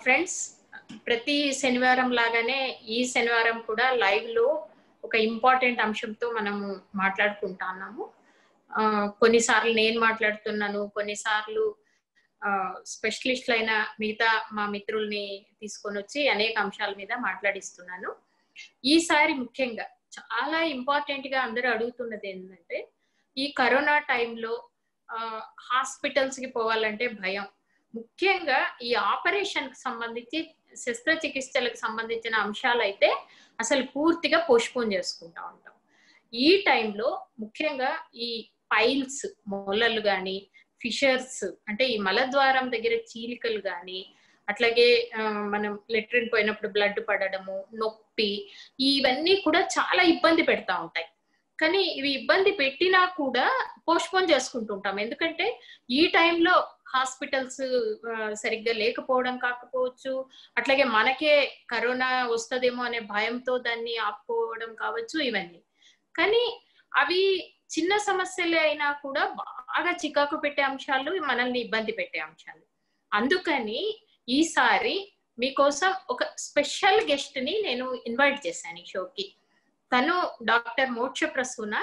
Friends, ప్రతి శనివారం లాగానే ఈ శనివారం కూడా లైవ్ లో ఒక ఇంపార్టెంట్ అంశంతో మనము మాట్లాడుకుంటున్నాము. కొన్నిసార్లు నేను మాట్లాడుతున్నాను, కొన్నిసార్లు స్పెషలిస్టులైన మిగతా మా మిత్రుల్ని తీసుకొని వచ్చి అనేక అంశాల మీద మాట్లాడిస్తున్నాను. ఈసారి ముఖ్యంగా చాలా ఇంపార్టెంట్ గా అందరూ అడుగుతున్నది ఏంటంటే, ఈ కరోనా టైంలో హాస్పిటల్స్ కి పోవాలంటే భయం. ముఖ్యంగా ఈ ఆపరేషన్ కి సంబంధించి శస్త్రచికిత్సలకు సంబంధించిన అంశాలు అయితే అసలు పూర్తిగా పోస్ట్పోన్ చేసుకుంటా ఉంటాం. ఈ టైంలో ముఖ్యంగా ఈ పైల్స్, మొలలు కానీ, ఫిషర్స్ అంటే ఈ మలద్వారం దగ్గర చీలికలు కానీ, అట్లాగే మనం లెట్రిన్ పోయినప్పుడు బ్లడ్ పడడము, నొప్పి, ఇవన్నీ కూడా చాలా ఇబ్బంది పెడతా ఉంటాయి. కానీ ఇవి ఇబ్బంది పెట్టినా కూడా పోస్ట్పోన్ చేసుకుంటుంటాం. ఎందుకంటే ఈ టైంలో హాస్పిటల్స్ సరిగ్గా లేకపోవడం కాకపోవచ్చు, అట్లాగే మనకే కరోనా వస్తుందేమో అనే భయంతో దాన్ని ఆపుకోవడం కావచ్చు, ఇవన్నీ. కానీ అవి చిన్న సమస్యలే అయినా కూడా బాగా చికాకు పెట్టే అంశాలు, మనల్ని ఇబ్బంది పెట్టే అంశాలు. అందుకని ఈసారి మీకోసం ఒక స్పెషల్ గెస్ట్ ని నేను ఇన్వైట్ చేశాను ఈ షోకి. తను డాక్టర్ మోక్ష ప్రసూన,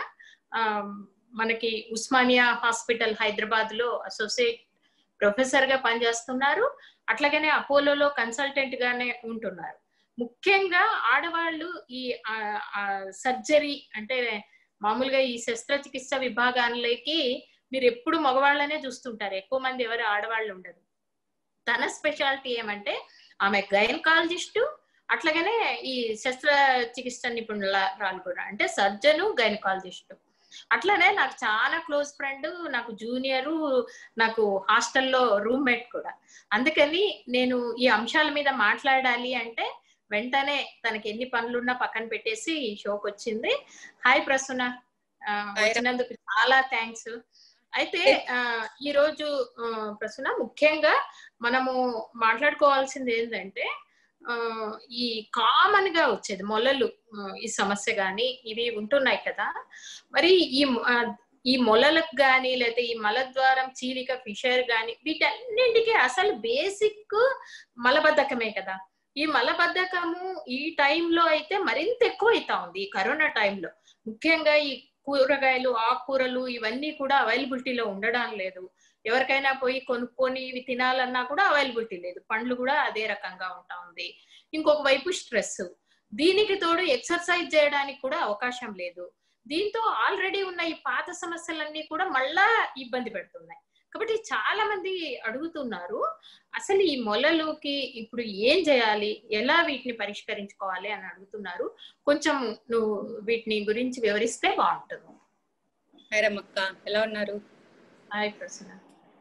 మనకి ఉస్మానియా హాస్పిటల్ హైదరాబాద్ లో అసోసియేట్ ప్రొఫెసర్ గా పనిచేస్తున్నారు. అట్లాగనే అపోలోలో కన్సల్టెంట్ గానే ఉంటున్నారు. ముఖ్యంగా ఆడవాళ్ళు ఈ సర్జరీ అంటే మామూలుగా ఈ శస్త్రచికిత్స విభాగాలకి మీరు ఎప్పుడు మగవాళ్ళనే చూస్తుంటారు, ఎక్కువ మంది ఎవరు ఆడవాళ్ళు ఉండరు. తన స్పెషాలిటీ ఏమంటే ఆమె గైనకాలజిస్టు, అట్లాగనే ఈ శస్త్రచికిత్స నిపుణురాలు కూడా, అంటే సర్జను, గైనకాలజిస్టు. అట్లానే నాకు చాలా క్లోజ్ ఫ్రెండ్, నాకు జూనియరు, నాకు హాస్టల్లో రూమ్మేట్ కూడా. అందుకని నేను ఈ అంశాల మీద మాట్లాడాలి అంటే వెంటనే తనకి ఎన్ని పనులున్నా పక్కన పెట్టేసి ఈ షోకి వచ్చింది. హాయ్ ప్రసూన, వచ్చినందుకు చాలా థ్యాంక్స్. అయితే ఈ రోజు ప్రసూన ముఖ్యంగా మనము మాట్లాడుకోవాల్సింది ఏంటంటే, ఈ కామన్ గా వచ్చేది మొలలు, ఈ సమస్య గాని ఇవి ఉంటున్నాయి కదా. మరి ఈ మొలలకు గాని, లేకపోతే ఈ మలద్వారం చీలిక, ఫిషర్ గాని, వీటన్నింటికి అసలు బేసిక్ మలబద్ధకమే కదా. ఈ మలబద్ధకము ఈ టైంలో అయితే మరింత ఎక్కువ అవుతా ఉంది ఈ కరోనా టైంలో. ముఖ్యంగా ఈ కూరగాయలు, ఆకుకూరలు ఇవన్నీ కూడా అవైలబిలిటీలో ఉండడం లేదు. ఎవరికైనా పోయి కొనుక్కొని ఇవి తినాలన్నా కూడా అవైలబిలిటీ లేదు. పండ్లు కూడా అదే రకంగా ఉంటా ఉంది. ఇంకొక వైపు స్ట్రెస్, దీనికి తోడు ఎక్సర్సైజ్ చేయడానికి కూడా అవకాశం లేదు. దీంతో ఆల్రెడీ ఉన్న ఈ పాత సమస్యలన్నీ కూడా మళ్ళా ఇబ్బంది పెడుతున్నాయి. కాబట్టి చాలా మంది అడుగుతున్నారు, అసలు ఈ మొలలుకి ఇప్పుడు ఏం చేయాలి, ఎలా వీటిని పరిష్కరించుకోవాలి అని అడుగుతున్నారు. కొంచెం నువ్వు వీటిని గురించి వివరిస్తే బాగుంటుంది. హాయ్ రమక్క, ఎలా ఉన్నారు? హాయ్ ప్రసన్న.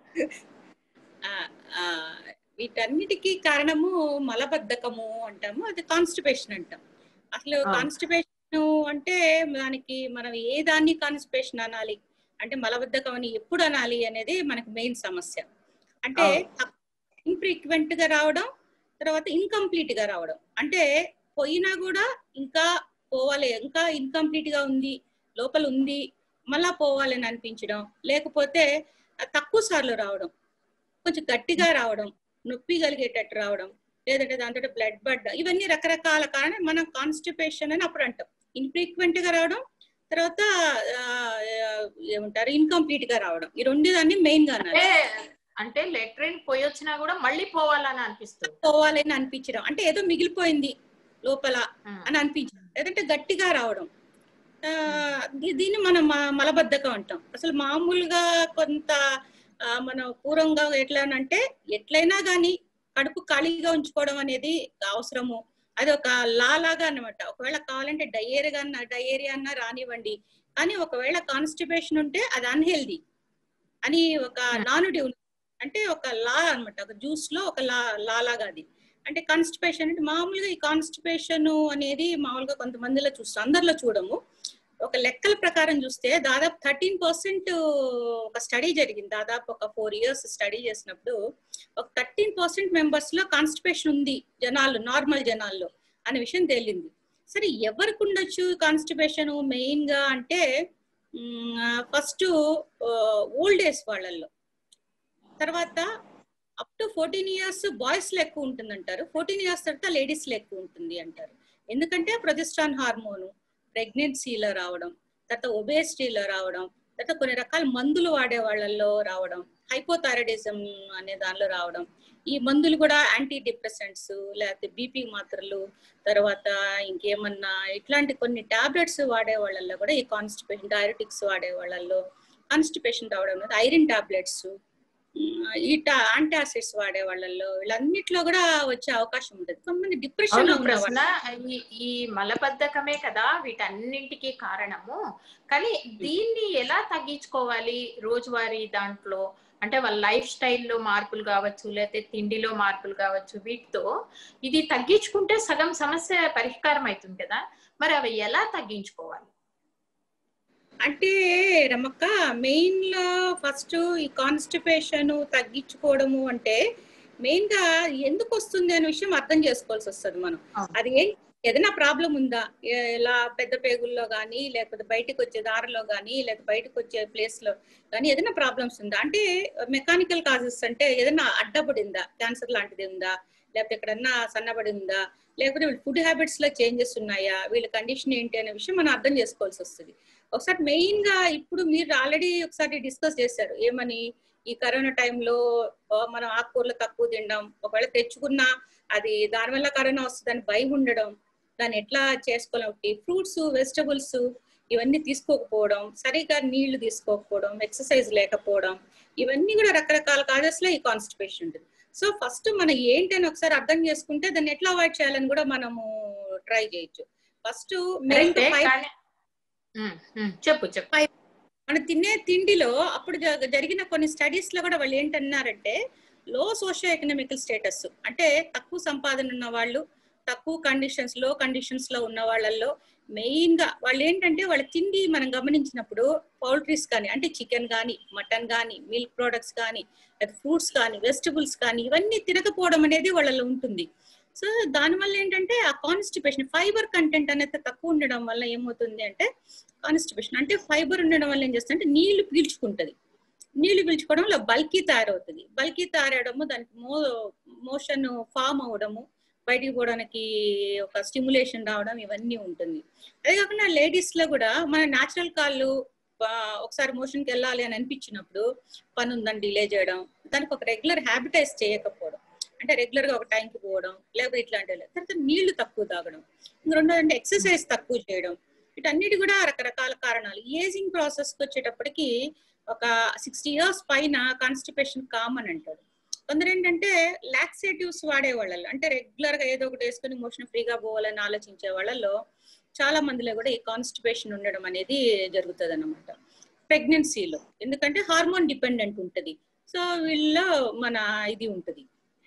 వీటన్నిటికీ కారణము మలబద్ధకము అంటాము, అది కాన్స్టిపేషన్ అంటాం. అసలు కాన్స్టిపేషన్ అంటే దానికి మనం ఏ దాన్ని కాన్స్టిపేషన్ అనాలి అంటే, మలబద్ధకం అని ఎప్పుడు అనాలి అనేది మనకు మెయిన్ సమస్య. అంటే ఇన్ఫ్రీక్వెంట్ గా రావడం, తర్వాత ఇన్కంప్లీట్ గా రావడం. అంటే పోయినా కూడా ఇంకా పోవాలి, ఇంకా ఇన్కంప్లీట్ గా ఉంది, లోపల ఉంది, మళ్ళా పోవాలని అనిపించడం, లేకపోతే తక్కువ సార్లు రావడం, కొంచెం గట్టిగా రావడం, నొప్పి కలిగేటట్టు రావడం, లేదంటే దాంతో బ్లడ్ పడ్డం, ఇవన్నీ రకరకాల కారణం మనం కాన్స్టిపేషన్ అని అప్పుడు అంటాం. ఇన్ఫ్రీక్వెంట్ గా రావడం, తర్వాత ఏమంటారు ఇన్కంప్లీట్ గా రావడం, ఈ రెండు దాన్ని మెయిన్ గా అంటే లెట్రిన్ పోయి వచ్చినా కూడా మళ్ళీ పోవాలని అనిపిస్తుంది, పోవాలని అనిపించడం, అంటే ఏదో మిగిలిపోయింది లోపల అని అనిపించడం, లేదంటే గట్టిగా రావడం, దీన్ని మనం మలబద్ధకం అంటాం. అసలు మామూలుగా కొంత మనం పూర్వంగా ఎట్లానంటే, ఎట్లయినా కానీ కడుపు ఖాళీగా ఉంచుకోవడం అనేది అవసరము. అది ఒక లా లాగా అనమాట. ఒకవేళ కావాలంటే డయేరియా అన్నా రానివ్వండి, కానీ ఒకవేళ కాన్స్టిపేషన్ ఉంటే అది అన్హెల్దీ అని ఒక నానుడి ఉంది. అంటే ఒక లా అనమాట, ఒక జ్యూస్ లో ఒక లా లాగా అది. అంటే కాన్స్టిపేషన్ అంటే మామూలుగా ఈ కాన్స్టిపేషన్ అనేది మామూలుగా కొంతమందిలో చూస్తాం, అందరిలో చూడము. ఒక లెక్కల ప్రకారం చూస్తే దాదాపు 13% ఒక స్టడీ జరిగింది. దాదాపు ఒక 4 years స్టడీ చేసినప్పుడు ఒక 13% మెంబర్స్ లో కాన్స్టిపేషన్ ఉంది జనాలు, నార్మల్ జనాల్లో అనే విషయం తేలింది. సరే, ఎవరికి ఉండొచ్చు కాన్స్టిపేషన్ మెయిన్ గా అంటే, ఫస్ట్ ఓల్డ్ ఏజ్ వాళ్ళల్లో, తర్వాత అప్ టు 14 years బాయ్స్ లో ఎక్కువ ఉంటుంది అంటారు, 14 years తర్వాత లేడీస్ లో ఎక్కువ ఉంటుంది అంటారు. ఎందుకంటే ప్రొజెస్ట్రాన్ హార్మోన్ ప్రెగ్నెన్సీలో రావడం, తర్వాత ఒబేసిటీలో రావడం, తర్వాత కొన్ని రకాల మందులు వాడే వాళ్ళల్లో రావడం, హైపోథైరాయిడిజం అనే దానిలో రావడం, ఈ మందులు కూడా యాంటీ డిప్రెసెంట్స్ లేకపోతే బీపీ మాత్రలు, తర్వాత ఇంకేమన్నా ఇట్లాంటి కొన్ని టాబ్లెట్స్ వాడే వాళ్ళల్లో కూడా ఈ కాన్స్టిపేషన్, డయాబెటిక్స్ వాడే వాళ్ళల్లో కాన్స్టిపేషన్ రావడం, ఐరన్ టాబ్లెట్స్, ఈ యాంటాసిడ్స్ వాడే వాళ్ళల్లో వీళ్ళన్నిట్లో కూడా వచ్చే అవకాశం ఉంటుంది. కొంతమంది డిప్రెషన్ లో ప్రశ్న ఈ మలబద్ధకమే కదా వీటన్నింటికి కారణము. కానీ దీన్ని ఎలా తగ్గించుకోవాలి రోజువారీ దాంట్లో? అంటే వాళ్ళ లైఫ్ స్టైల్లో మార్పులు కావచ్చు, లేకపోతే తిండిలో మార్పులు కావచ్చు, వీటితో ఇది తగ్గించుకుంటే సగం సమస్య పరిష్కారం అవుతుంది కదా, మరి అవి ఎలా తగ్గించుకోవాలి? అంటే రమక్క, మెయిన్ లో ఫస్ట్ ఈ కాన్స్టిపేషన్ తగ్గించుకోవడము అంటే మెయిన్ గా ఎందుకు వస్తుంది అనే విషయం అర్థం చేసుకోవాల్సి వస్తుంది మనం. అది ఏదైనా ప్రాబ్లం ఉందా, ఇలా పెద్ద పేగుల్లో కానీ, లేకపోతే బయటకు వచ్చే దారిలో కానీ, లేకపోతే బయటకు వచ్చే ప్లేస్ లో కానీ ఏదైనా ప్రాబ్లమ్స్ ఉందా అంటే మెకానికల్ కాజెస్ అంటే ఏదైనా అడ్డపడిందా, క్యాన్సర్ లాంటిది ఉందా, లేకపోతే ఎక్కడన్నా సన్నబడి ఉందా, లేకపోతే వీళ్ళ ఫుడ్ హ్యాబిట్స్ లో చేంజెస్ ఉన్నాయా, వీళ్ళ కండిషన్ ఏంటి అనే విషయం మనం అర్థం చేసుకోవాల్సి వస్తుంది. ఒకసారి మెయిన్ గా ఇప్పుడు మీరు ఆల్రెడీ ఒకసారి డిస్కస్ చేశారు ఏమని, ఈ కరోనా టైంలో మనం ఆకుకూరలు తక్కువ తినడం, ఒకవేళ తెచ్చుకున్నా అది దానివల్ల కరోనా వస్తుందని భయం ఉండడం, దాన్ని ఎట్లా చేసుకోవాలి, ఫ్రూట్స్ వెజిటబుల్స్ ఇవన్నీ తీసుకోకపోవడం, సరిగా నీళ్లు తీసుకోకపోవడం, ఎక్సర్సైజ్ లేకపోవడం, ఇవన్నీ కూడా రకరకాల కాజెస్ లో ఈ కాన్స్టిపేషన్ ఉంటుంది. సో ఫస్ట్ మనం ఏంటని ఒకసారి అర్థం చేసుకుంటే దాన్ని ఎట్లా అవాయిడ్ చేయాలని కూడా మనము ట్రై చేయొచ్చు. ఫస్ట్ మెయిన్ చెప్పు మనం తినే తిండిలో అప్పుడు జరిగిన కొన్ని స్టడీస్ లో కూడా వాళ్ళు ఏంటన్నారంటే లో సోషియో ఎకనామికల్ స్టేటస్ అంటే తక్కువ సంపాదన ఉన్న వాళ్ళు, తక్కువ కండిషన్స్, లో కండిషన్స్ లో ఉన్న వాళ్ళల్లో మెయిన్ గా వాళ్ళు ఏంటంటే వాళ్ళ తిండి మనం గమనించినప్పుడు పౌల్ట్రీస్ కానీ అంటే చికెన్ కానీ, మటన్ కానీ, మిల్క్ ప్రొడక్ట్స్ కానీ, ఫ్రూట్స్ కానీ, వెజిటబుల్స్ కానీ ఇవన్నీ తినకపోవడం అనేది వాళ్ళలో ఉంటుంది. సో దానివల్ల ఏంటంటే ఆ కాన్స్టిపేషన్, ఫైబర్ కంటెంట్ అనేది తక్కువ ఉండడం వల్ల ఏమవుతుంది అంటే కాన్స్టిపేషన్ అంటే ఫైబర్ ఉండడం వల్ల ఏం చేస్తుంది అంటే నీళ్లు పీల్చుకుంటది, నీళ్లు పీల్చుకోవడం వల్ల బల్కీ తయారవుతుంది, బల్కీ తయారవడము దానికి మోషన్ ఫామ్ అవడము, బయటికి పోవడానికి ఒక స్టిమ్యులేషన్ రావడం ఇవన్నీ ఉంటుంది. అదే కాకుండా లేడీస్ లో కూడా మన న్యాచురల్ కాళ్ళు ఒకసారి మోషన్ కి వెళ్ళాలి అని అనిపించినప్పుడు పని ఉందని డిలే చేయడం, దానికి ఒక రెగ్యులర్ హ్యాబిటైజ్ చేయకపోవడం, అంటే రెగ్యులర్ గా ఒక టైంకి పోవడం, లేకపోతే ఇట్లాంటి తర్వాత నీళ్లు తక్కువ తాగడం, ఇంకా రెండోదంటే ఎక్సర్సైజ్ తక్కువ చేయడం, వీటన్నిటి కూడా రకరకాల కారణాలు. ఏజింగ్ ప్రాసెస్ కి వచ్చేటప్పటికి ఒక 60 years పైన కాన్స్టిపేషన్ కామన్ అంటారు. కొందరు ఏంటంటే లాక్సేటివ్స్ వాడే వాళ్ళలో అంటే రెగ్యులర్ గా ఏదో ఒకటి వేసుకుని మోషన్ ఫ్రీగా పోవాలని ఆలోచించే వాళ్ళలో చాలా మందిలో కూడా ఈ కాన్స్టిపేషన్ ఉండడం అనేది జరుగుతుంది అన్నమాట ప్రెగ్నెన్సీలో, ఎందుకంటే హార్మోన్ డిపెండెంట్ ఉంటుంది. సో వీళ్ళలో మన ఇది ఉంటుంది.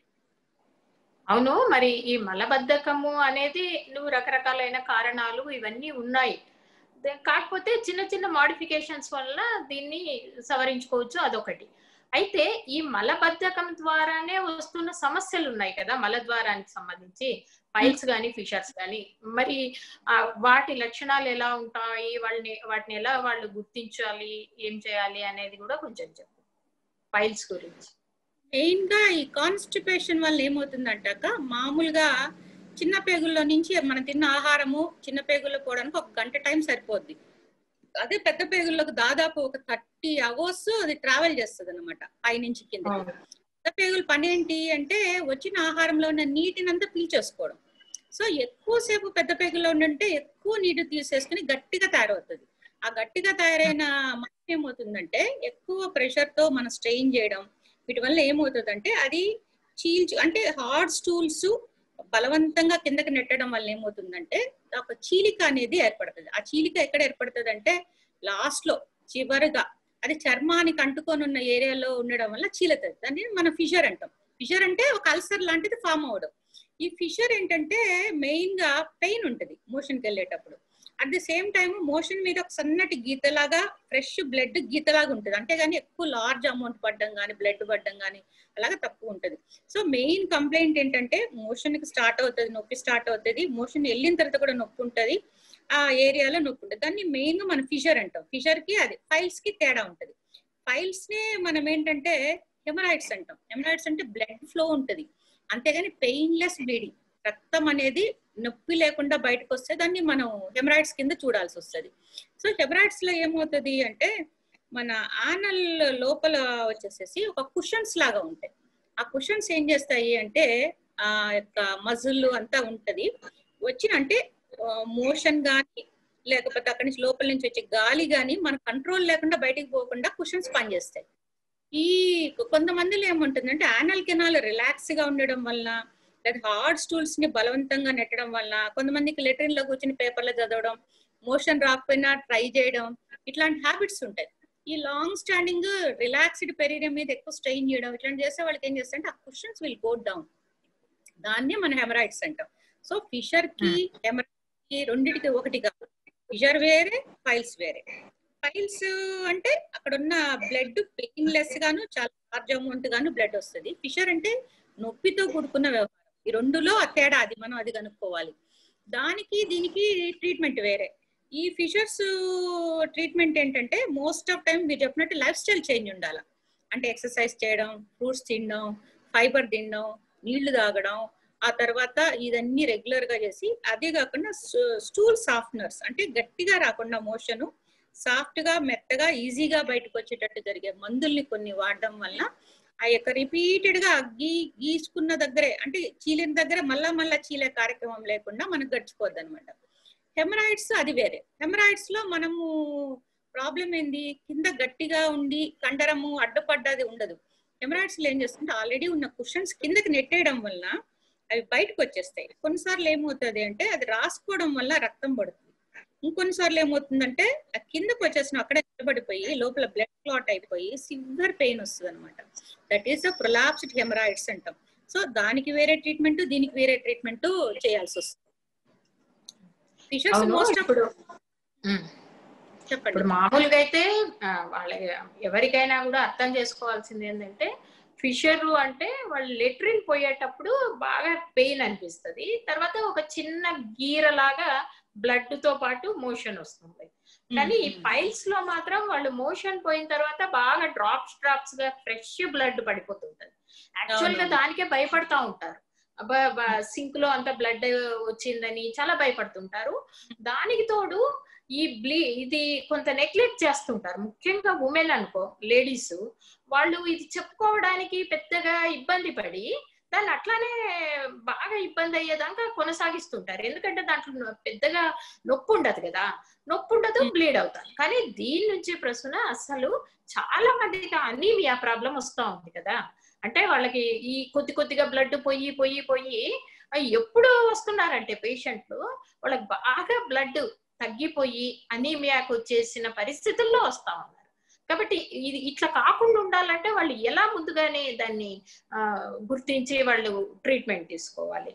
అవును, మరి ఈ మలబద్ధకము అనేది నువ్వు రకరకాలైన కారణాలు ఇవన్నీ ఉన్నాయి, కాకపోతే చిన్న చిన్న మోడిఫికేషన్స్ వల్ల దీన్ని సవరించుకోవచ్చు, అదొకటి. అయితే ఈ మలబద్ధకం ద్వారానే వస్తున్న సమస్యలు ఉన్నాయి కదా మలద్వారానికి సంబంధించి, పైల్స్ కానీ ఫిషర్స్ కానీ, మరి వాటి లక్షణాలు ఎలా ఉంటాయి, వాటిని ఎలా వాళ్ళు గుర్తించాలి, ఏం చేయాలి అనేది కూడా కొంచెం చెప్పు పైల్స్ గురించి. మెయిన్ గా ఈ కాన్స్టిపేషన్ వల్ల ఏమవుతుందంటాక మామూలుగా చిన్న పేగుల్లో నుంచి మనం తిన్న ఆహారము చిన్న పేగుల్లో పోవడానికి 1 గంట టైం సరిపోద్ది. అదే పెద్ద పేగుల్లోకి దాదాపు ఒక 30 hours అది ట్రావెల్ చేస్తుంది అనమాట పై నుంచి కింద. పెద్ద పేగుల పని ఏంటి అంటే వచ్చిన ఆహారంలో ఉన్న నీటినంతా పీల్చేసుకోవడం. సో ఎక్కువసేపు పెద్ద పేగుల్లో ఉండంటే ఎక్కువ నీటి తీసేసుకుని గట్టిగా తయారవుతుంది. ఆ గట్టిగా తయారైన ఏమవుతుందంటే ఎక్కువ ప్రెషర్ తో మనం స్ట్రెయిన్ చేయడం, వీటి వల్ల ఏమవుతుందంటే అది అంటే హార్డ్ స్టూల్స్ బలవంతంగా కిందకి నెట్టడం వల్ల ఏమవుతుందంటే ఒక చీలిక అనేది ఏర్పడుతుంది. ఆ చీలిక ఎక్కడ ఏర్పడుతుంది అంటే లాస్ట్ లో చివరిగా అది చర్మానికి అంటుకొని ఉన్న ఏరియాలో ఉండడం వల్ల చీలుతుంది. దాన్ని మనం ఫిషర్ అంటాం. ఫిషర్ అంటే ఒక అల్సర్ లాంటిది ఫామ్ అవడం. ఈ ఫిషర్ ఏంటంటే మెయిన్ గా పెయిన్ ఉంటుంది మోషన్కి వెళ్ళేటప్పుడు. At the same time motion మీద ఒక సన్నటి గీతలాగా ఫ్రెష్ బ్లడ్ గీతలాగా ఉంటుంది, అంతేగాని ఎక్కువ లార్జ్ అమౌంట్ పడ్డం కానీ బ్లడ్ పడ్డం కానీ అలాగా తక్కువ ఉంటుంది. సో మెయిన్ కంప్లైంట్ ఏంటంటే మోషన్ కి స్టార్ట్ అవుతుంది, నొప్పి స్టార్ట్ అవుతుంది, మోషన్ వెళ్ళిన తర్వాత కూడా నొప్పి ఉంటుంది, ఆ ఏరియాలో నొప్పి ఉంటుంది. దాన్ని మెయిన్ గా మనం ఫిషర్ అంటాం. ఫిషర్ కి అది ఫైల్స్ కి తేడా ఉంటుంది. ఫైల్స్ ని మనం ఏంటంటే హెమరాయిడ్స్ అంటాం. హెమరాయిడ్స్ అంటే బ్లడ్ ఫ్లో ఉంటది, అంతేగాని పెయిన్లెస్ బ్లీడింగ్, రక్తం అనేది నొప్పి లేకుండా బయటకు వస్తే దాన్ని మనం హెమరాయిడ్స్ కింద చూడాల్సి వస్తుంది. సో హెమరాయిడ్స్ లో ఏమవుతుంది అంటే మన ఆనల్ లోపల వచ్చేసేసి ఒక కుషన్స్ లాగా ఉంటాయి. ఆ కుషన్స్ ఏం చేస్తాయి అంటే ఆ యొక్క మజిల్ అంతా ఉంటది, వచ్చిన అంటే మోషన్ గాని లేకపోతే అక్కడి నుంచి లోపల నుంచి వచ్చే గాలి గాని మన కంట్రోల్ లేకుండా బయటికి పోకుండా కుషన్స్ పనిచేస్తాయి. ఈ కొంతమందిలో ఏముంటుందంటే యానల్ కెనాల్ రిలాక్స్ గా ఉండడం వల్ల, లేదా హార్డ్ స్టూల్స్ ని బలవంతంగా నెట్టడం వల్ల, కొంతమందికి లెట్రిన్ లో కూర్చుని పేపర్లో చదవడం, మోషన్ రాకపోయినా ట్రై చేయడం, ఇట్లాంటి హ్యాబిట్స్ ఉంటాయి. ఈ లాంగ్ స్టాండింగ్ రిలాక్స్డ్ పెరీరియం మీద ఎక్కువ స్ట్రెయిన్ చేయడం, ఇట్లాంటి చేసే వాళ్ళకి ఏం చేస్తారంటే ఆ కుషన్స్ విల్ గో డౌన్, దాన్ని మన హెమరాయిడ్స్ అంటాం. సో ఫిషర్ కి హెమరాయిడ్స్ కి రెండిటికి ఒకటి కాదు, ఫిషర్ వేరే, ఫైల్స్ వేరే. ఫైల్స్ అంటే అక్కడ ఉన్న బ్లడ్ పెయిన్లెస్ గాను చాలా లార్జ్ అమౌంట్ గాను బ్లడ్ వస్తుంది. ఫిషర్ అంటే నొప్పితో కూడుకున్న వ్యవహారం. ఈ రెండులో తేడా అది, మనం అది కనుక్కోవాలి. దానికి దీనికి ట్రీట్మెంట్ వేరే. ఈ ఫిషర్స్ ట్రీట్మెంట్ ఏంటంటే మోస్ట్ ఆఫ్ టైం మీరు చెప్పినట్టు లైఫ్ స్టైల్ చేంజ్ ఉండాలి. అంటే ఎక్సర్సైజ్ చేయడం, ఫ్రూట్స్ తినడం, ఫైబర్ తినడం, నీళ్లు తాగడం, ఆ తర్వాత ఇదన్నీ రెగ్యులర్ గా చేసి, అదే కాకుండా స్టూల్ సాఫ్ట్నర్స్ అంటే గట్టిగా రాకుండా మోషన్ సాఫ్ట్ గా మెత్తగా ఈజీగా బయటకు వచ్చేటట్టు జరిగే మందుల్ని కొన్ని వాడడం వల్ల ఆ యొక్క రిపీటెడ్ గా గీసుకున్న దగ్గరే అంటే చీలిన దగ్గర మళ్ళా చీలే కార్యక్రమం లేకుండా మనకు గడిచిపోద్ది అనమాట. హెమరాయిడ్స్ అది వేరే. హెమరాయిడ్స్ లో మనము ప్రాబ్లం ఏంది, కింద గట్టిగా ఉండి కండరము అడ్డుపడ్డది ఉండదు. హెమరాయిడ్స్ లో ఏం చేస్తుంటే ఆల్రెడీ ఉన్న కుషన్స్ కిందకి నెట్టేయడం వల్ల అవి బయటకు వచ్చేస్తాయి. కొన్నిసార్లు ఏమవుతుంది అంటే అది రాసుకోవడం వల్ల రక్తం పడుతుంది. ఇంకొన్నిసార్లు ఏమవుతుందంటే ఆ కిందకు వచ్చేసిన అక్కడే నిలబడిపోయి లోపల బ్లడ్ క్లాట్ అయిపోయి సివియర్ పెయిన్ వస్తుంది అనమాట. That is a prolapsed haemorrhoids అంటాం. సో దానికి వేరే ట్రీట్మెంట్, దీనికి వేరే ట్రీట్మెంట్ చేయాల్సి వస్తుంది. ఇప్పుడు మామూలుగా అయితే వాళ్ళ ఎవరికైనా కూడా అర్థం చేసుకోవాల్సింది ఏంటంటే ఫిషర్ అంటే వాళ్ళు లెట్రిన్ పోయేటప్పుడు బాగా పెయిన్ అనిపిస్తుంది, తర్వాత ఒక చిన్న గీరలాగా బ్లడ్ తో పాటు మోషన్ వస్తుంది. కానీ ఈ పైల్స్ లో మాత్రం వాళ్ళు మోషన్ పోయిన తర్వాత బాగా డ్రాప్స్ గా ఫ్రెష్ బ్లడ్ పడిపోతుంటది. యాక్చువల్ గా దానికే భయపడతా ఉంటారు, సింక్ లో అంత బ్లడ్ వచ్చిందని చాలా భయపడుతుంటారు. దానికి తోడు ఇది కొంత నెగ్లెక్ట్ చేస్తుంటారు, ముఖ్యంగా ఉమెన్ అనుకో, లేడీస్ వాళ్ళు ఇది చెప్పుకోవడానికి పెద్దగా ఇబ్బంది పడి దాన్ని అట్లానే బాగా ఇబ్బంది అయ్యేదాకా కొనసాగిస్తుంటారు. ఎందుకంటే దాంట్లో పెద్దగా నొప్పి ఉండదు కదా, నొప్పి ఉండదు, బ్లీడ్ అవుతారు. కానీ దీని నుంచి ప్రశ్న అసలు చాలా మందికి అనీమియా ప్రాబ్లం వస్తూ ఉంది కదా. అంటే వాళ్ళకి ఈ కొద్దిగా బ్లడ్ పోయి ఎప్పుడు వస్తున్నారంటే పేషెంట్లు వాళ్ళకి బాగా బ్లడ్ తగ్గిపోయి అనీమియాకు వచ్చేసిన పరిస్థితుల్లో వస్తా ఉన్నారు. కాబట్టి ఇది ఇట్లా కాకుండా ఉండాలంటే వాళ్ళు ఎలా ముందుగానే దాన్ని గుర్తించి వాళ్ళు ట్రీట్మెంట్ తీసుకోవాలి?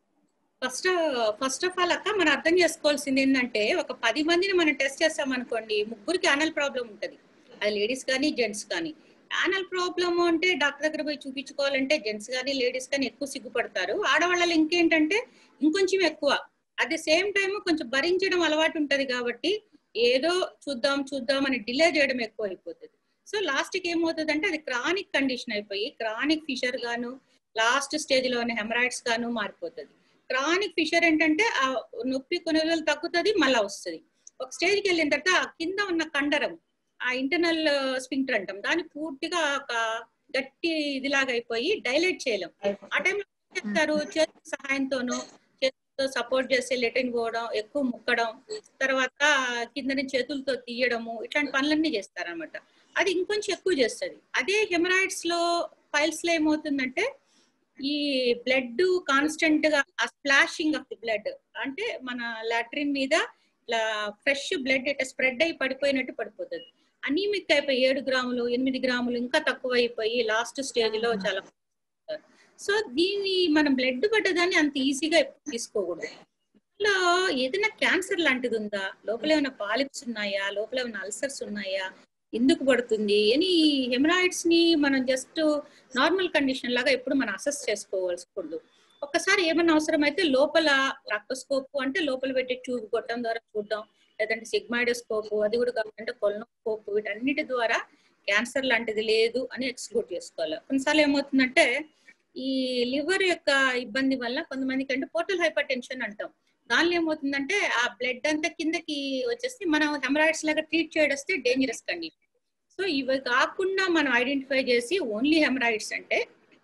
ఫస్ట్ ఆఫ్ ఆల్ అక్క మనం అర్థం చేసుకోవాల్సింది ఏంటంటే ఒక 10 మందిని మనం టెస్ట్ చేస్తాం అనుకోండి, 3కి యానల్ ప్రాబ్లం ఉంటుంది. అది లేడీస్ కానీ జెంట్స్ కానీ. యానల్ ప్రాబ్లమ్ అంటే డాక్టర్ దగ్గర పోయి చూపించుకోవాలంటే జెంట్స్ కానీ లేడీస్ కానీ ఎక్కువ సిగ్గుపడతారు. ఆడవాళ్ళలో ఇంకేంటంటే ఇంకొంచెం ఎక్కువ. అట్ ది సేమ్ టైం కొంచెం భరించడం అలవాటు ఉంటది కాబట్టి ఏదో చూద్దాం అని డిలే చేయడం ఎక్కువ అయిపోతుంది. సో లాస్ట్ కి ఏమవుతుంది అంటే అది క్రానిక్ కండిషన్ అయిపోయి క్రానిక్ ఫిషర్ గాను లాస్ట్ స్టేజ్ లో ఉన్న హెమరాయిడ్స్ గాను మారిపోతుంది. క్రానిక్ ఫిషర్ ఏంటంటే ఆ నొప్పి కొన్ని రోజులు తగ్గుతుంది, మళ్ళా వస్తుంది. ఒక స్టేజ్కి వెళ్ళిన తర్వాత ఆ కింద ఉన్న కండరం, ఆ ఇంటర్నల్ స్పింక్టర్ అంటాం, దాన్ని పూర్తిగా ఒక గట్టి ఇదిలాగా అయిపోయి డైలేట్ చేయలేం. ఆ టైంలో ఏం చేస్తారు, చేతుల సహాయంతోనూ చేతులతో సపోర్ట్ చేసి లెట్రిన్ పోవడం, ఎక్కువ ముక్కడం, తర్వాత కింద నుంచి చేతులతో తీయడము, ఇట్లాంటి పనులన్నీ చేస్తారనమాట. అది ఇంకొంచెం ఎక్కువ చేస్తుంది. అదే హెమరాయిడ్స్ లో ఫైల్స్ లో ఏమవుతుందంటే ఈ బ్లడ్ కాన్స్టెంట్ గా ఆ స్ప్లాషింగ్ ఆఫ్ ది బ్లడ్ అంటే మన లాట్రిన్ మీద ఇట్లా ఫ్రెష్ బ్లడ్ ఇట్లా స్ప్రెడ్ అయి పడిపోయినట్టు పడిపోతుంది. అనీమిక్ అయిపోయి 7 గ్రాములు 8 గ్రాములు ఇంకా తక్కువ అయిపోయి లాస్ట్ స్టేజ్ లో చాలా. సో దీన్ని మనం బ్లడ్ పడ్డదాన్ని అంత ఈజీగా తీసుకోకూడదు. లో ఏదైనా క్యాన్సర్ లాంటిది ఉందా, లోపల ఏమైనా పాలిప్స్ ఉన్నాయా, లోపల ఏమైనా అల్సర్స్ ఉన్నాయా, ఎందుకు పడుతుంది అని హెమరాయిడ్స్ ని మనం జస్ట్ నార్మల్ కండిషన్ లాగా ఎప్పుడు మనం అసెస్ చేసుకోవాల్సి. ఒక్కసారి ఏమైనా అవసరం అయితే లోపల రాక్టోస్కోప్ అంటే లోపల పెట్టి ట్యూబ్ కొట్టడం ద్వారా చూడడం, లేదంటే సిగ్మాయిడోస్కోప్, అది కూడా కావాలంటే కొలనోస్కోప్, వీటన్నిటి ద్వారా క్యాన్సర్ లాంటిది లేదు అని ఎక్స్క్లూడ్ చేసుకోవాలి. కొన్నిసార్లు ఏమవుతుందంటే ఈ లివర్ యొక్క ఇబ్బంది వల్ల కొంతమందికి అంటే పోర్టల్ హైపర్ టెన్షన్ అంటాం. దానిలో ఏమవుతుందంటే ఆ బ్లడ్ అంతా కిందకి వచ్చేసి మనం హెమరాయిడ్స్ లాగా ట్రీట్ చేయడస్తే డేంజరస్ కండిషన్. సో ఇవి కాకుండా మనం ఐడెంటిఫై చేసి ఓన్లీ హెమరాయిడ్స్ అంటే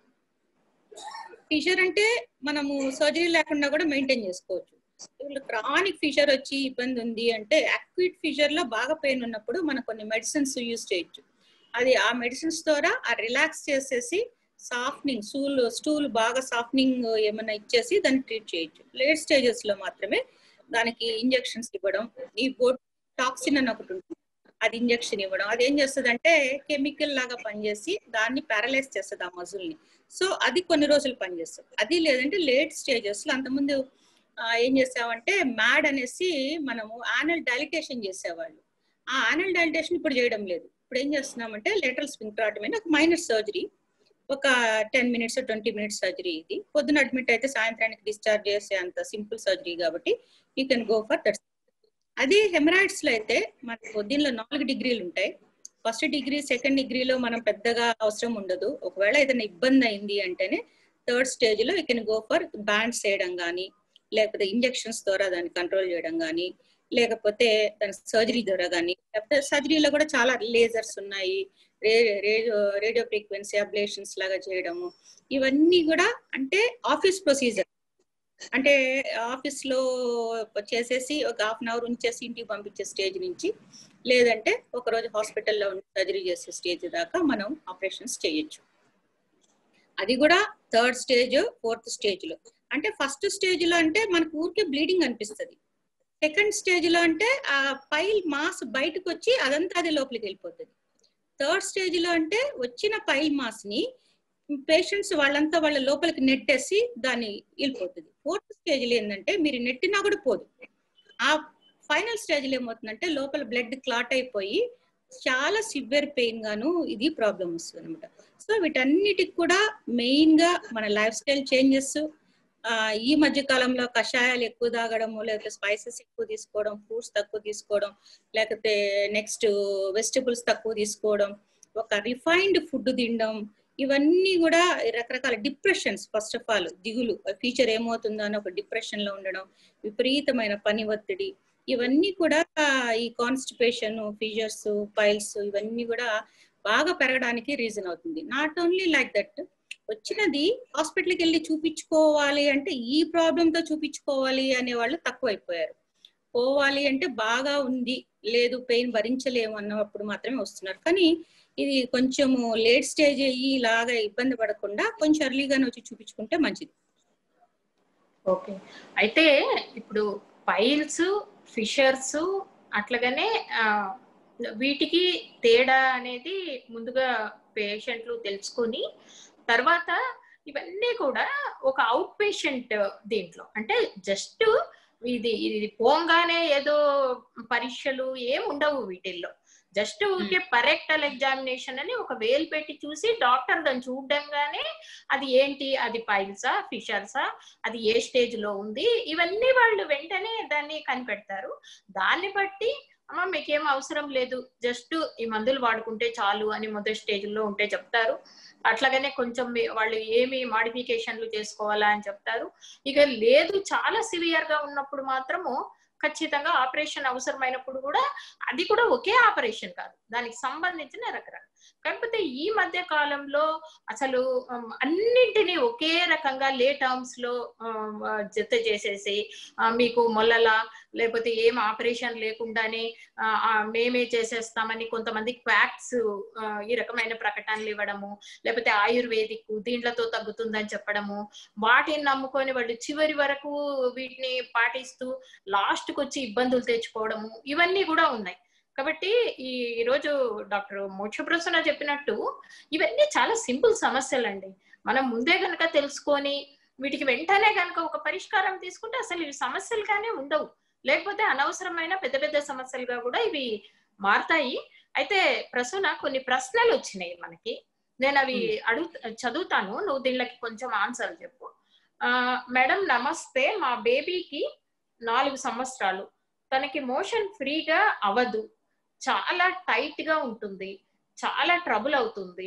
ఫిషర్ అంటే మనము సర్జరీ లేకుండా కూడా మెయింటైన్ చేసుకోవచ్చు. క్రానిక్ ఫిషర్ వచ్చి ఇబ్బంది ఉంది అంటే అక్యూట్ ఫిషర్ లో బాగా పెయిన్ ఉన్నప్పుడు మనం కొన్ని మెడిసిన్స్ యూజ్ చేయొచ్చు. అది ఆ మెడిసిన్స్ ద్వారా ఆ రిలాక్స్ చేసేసి సాఫ్ట్నింగ్ స్టూల్ బాగా సాఫ్ట్నింగ్ ఏమైనా ఇచ్చేసి దాన్ని ట్రీట్ చేయొచ్చు. లేట్ స్టేజెస్ లో మాత్రమే దానికి ఇంజెక్షన్స్ ఇవ్వడం. ఈ టాక్సిన్ అని ఒకటి ఉంటుంది, అది ఇంజెక్షన్ ఇవ్వడం. అది ఏం చేస్తుంది అంటే కెమికల్ లాగా పనిచేసి దాన్ని ప్యారలైజ్ చేస్తుంది ఆ మజిల్ ని. సో అది కొన్ని రోజులు పనిచేస్తుంది. అది లేదంటే లేట్ స్టేజెస్ లో అంతకుముందు ఏం చేసామంటే మ్యాడ్ అనేసి మనము యానల్ డైలిటేషన్ చేసేవాళ్ళు. ఆ యానల్ డైలిటేషన్ ఇప్పుడు చేయడం లేదు. ఇప్పుడు ఏం చేస్తున్నామంటే లేటరల్ స్ఫింక్టరాటమీ అని ఒక మైనర్ సర్జరీ, ఒక 10 minutes 20 minutes సర్జరీ. ఇది పొద్దున అడ్మిట్ అయితే సాయంత్రానికి డిశ్చార్జ్ చేసే అంత సింపుల్ సర్జరీ కాబట్టి you can go for that. అదే హెమరాయిడ్స్ లో అయితే మనకు దీనిలో 4 degrees ఉంటాయి. ఫస్ట్ డిగ్రీ, సెకండ్ డిగ్రీలో మనం పెద్దగా అవసరం ఉండదు. ఒకవేళ ఏదైనా ఇబ్బంది అయింది అంటేనే థర్డ్ స్టేజ్ లో you can go for bands వేయడం కానీ, లేకపోతే ఇంజెక్షన్స్ ద్వారా దాన్ని కంట్రోల్ చేయడం కానీ, లేకపోతే దాని సర్జరీ ద్వారా కానీ, లేకపోతే సర్జరీలో కూడా చాలా లేజర్స్ ఉన్నాయి, రేడియో ఫ్రీక్వెన్సీ అబ్లేషన్స్ లాగా చేయడము. ఇవన్నీ కూడా అంటే ఆఫీస్ ప్రొసీజర్, అంటే ఆఫీస్ లో చేసేసి ఒక 1/2 hour ఉంచేసి ఇంటికి పంపించే స్టేజ్ నుంచి, లేదంటే ఒకరోజు హాస్పిటల్లో సర్జరీ చేసే స్టేజ్ దాకా మనం ఆపరేషన్స్ చేయొచ్చు. అది కూడా థర్డ్ స్టేజ్, ఫోర్త్ స్టేజ్ లో. అంటే ఫస్ట్ స్టేజ్ లో అంటే మనకు ఊరికే బ్లీడింగ్ అనిపిస్తుంది. సెకండ్ స్టేజ్ లో అంటే ఆ పైల్ మాస్ బయటకు వచ్చి అదంతా అది లోపలికి వెళ్ళిపోతుంది. థర్డ్ స్టేజ్ లో అంటే వచ్చిన పైల్ మాస్ ని పేషెంట్స్ వాళ్ళంతా వాళ్ళ లోపలికి నెట్టేసి దాన్ని వెళ్ళిపోతుంది. ఫోర్త్ స్టేజ్ లో ఏంటంటే మీరు నెట్టినా కూడా పోదు. ఆ ఫైనల్ స్టేజ్ లో ఏమవుతుందంటే లోపల బ్లడ్ క్లాట్ అయిపోయి చాలా సివియర్ పెయిన్ గాను ఇది ప్రాబ్లం వస్తుంది అనమాట. సో వీటన్నిటికి కూడా మెయిన్ గా మన లైఫ్ స్టైల్ చేంజెస్, ఈ మధ్య కాలంలో కషాయాలు ఎక్కువ తాగడము, లేకపోతే స్పైసెస్ ఎక్కువ తీసుకోవడం, ఫ్రూట్స్ తక్కువ తీసుకోవడం, లేకపోతే నెక్స్ట్ వెజిటబుల్స్ తక్కువ తీసుకోవడం, ఒక రిఫైన్డ్ ఫుడ్ తినడం, ఇవన్నీ కూడా రకరకాల డిప్రెషన్స్, ఫస్ట్ ఆఫ్ ఆల్ దిగులు, ఫ్యూచర్ ఏమవుతుందో అని ఒక డిప్రెషన్ లో ఉండడం, విపరీతమైన పని ఒత్తిడి, ఇవన్నీ కూడా ఈ కాన్స్టిపేషన్, ఫీజర్స్, పైల్స్ ఇవన్నీ కూడా బాగా పెరగడానికి రీజన్ అవుతుంది. నాట్ ఓన్లీ లైక్ దట్, వచ్చినది హాస్పిటల్కి వెళ్ళి చూపించుకోవాలి అంటే ఈ ప్రాబ్లంతో చూపించుకోవాలి అనే వాళ్ళు తక్కువైపోయారు. పోవాలి అంటే బాగా ఉంది, లేదు పెయిన్ భరించలేము అన్నప్పుడు మాత్రమే వస్తున్నారు. కానీ ఇది కొంచెము లేట్ స్టేజ్ అయ్యి ఇలాగా ఇబ్బంది పడకుండా కొంచెం ఎర్లీగానే వచ్చి చూపించుకుంటే మంచిది. ఓకే, అయితే ఇప్పుడు పైల్స్, ఫిషర్స్ అట్లాగనే వీటికి తేడా అనేది ముందుగా పేషెంట్లు తెలుసుకుని, తర్వాత ఇవన్నీ కూడా ఒక అవుట్ పేషెంట్ దీంట్లో అంటే జస్ట్ ఇది పోంగానే ఏదో పరీక్షలు ఏం ఉండవు వీటిల్లో. జస్ట్ ఊరికే పరెక్టల్ ఎగ్జామినేషన్ అని ఒక వేలు పెట్టి చూసి డాక్టర్ దాన్ని చూడంగానే అది ఏంటి, అది పైల్సా, ఫిషర్సా, అది ఏ స్టేజ్ లో ఉంది, ఇవన్నీ వాళ్ళు వెంటనే దాన్ని కనిపెడతారు. దాన్ని బట్టి అమ్మ మీకేం అవసరం లేదు, జస్ట్ ఈ మందులు వాడుకుంటే చాలు అని మొదటి స్టేజ్ లో ఉంటే చెప్తారు. అట్లాగనే కొంచెం వాళ్ళు ఏమి మాడిఫికేషన్లు చేసుకోవాలా అని చెప్తారు. ఇక లేదు చాలా సివియర్ గా ఉన్నప్పుడు మాత్రము ఖచ్చితంగా ఆపరేషన్ అవసరమైనప్పుడు కూడా అది కూడా ఒకే ఆపరేషన్ కాదు, దానికి సంబంధించిన రకరకాల. కాకపోతే ఈ మధ్య కాలంలో అసలు అన్నింటినీ ఒకే రకంగా లే టర్మ్స్ లో జత చేసేసి మీకు మొల్లలా లేకపోతే ఏం ఆపరేషన్ లేకుండానే మేమే చేసేస్తామని కొంతమంది క్వాక్స్ ఈ రకమైన ప్రకటనలు ఇవ్వడము, లేకపోతే ఆయుర్వేదిక్ దీంట్లతో తగ్గుతుందని చెప్పడము, వాటిని నమ్ముకొని వాళ్ళు చివరి వరకు వీటిని పాటిస్తూ లాస్ట్ కి వచ్చి ఇబ్బందులు తెచ్చుకోవడము, ఇవన్నీ కూడా ఉన్నాయి. కాబట్టి ఈ రోజు డాక్టర్ మోక్షప్రసన్న చెప్పినట్టు ఇవన్నీ చాలా సింపుల్ సమస్యలు అండి. మనం ముందే కనుక తెలుసుకొని వీటికి వెంటనే కనుక ఒక పరిష్కారం తీసుకుంటే అసలు ఇవి సమస్యలుగానే ఉండవు, లేకపోతే అనవసరమైన పెద్ద పెద్ద సమస్యలుగా కూడా ఇవి మారుతాయి. అయితే ప్రసన్న కొన్ని ప్రశ్నలు వచ్చినాయి మనకి, నేను అవి చదువుతాను, నువ్వు దీనికి కొంచెం ఆన్సర్ చెప్పు. మేడం నమస్తే, మా బేబీకి 4 సంవత్సరాలు, తనకి మోషన్ ఫ్రీగా అవదు, చాలా టైట్ గా ఉంటుంది, చాలా ట్రబుల్ అవుతుంది.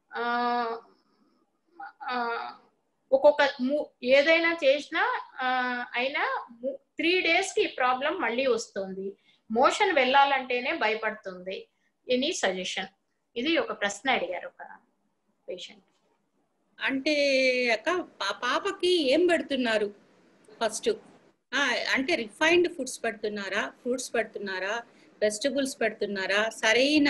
ఒక్కొక్క ఏదైనా చేసినా అయినా 3 days కి ఈ ప్రాబ్లం మళ్ళీ వస్తుంది. మోషన్ వెళ్ళాలంటేనే భయపడుతుంది. Any suggestion? ఇది ఒక ప్రశ్న అడిగారు ఒక పేషెంట్. అంటే అక్క పాపకి ఏం పెడుతున్నారు ఫస్ట్? అంటే రిఫైన్డ్ ఫుడ్స్ పెడుతున్నారా, ఫ్రూట్స్ పెడుతున్నారా, వెజిటబుల్స్ పెడుతున్నారా, సరైన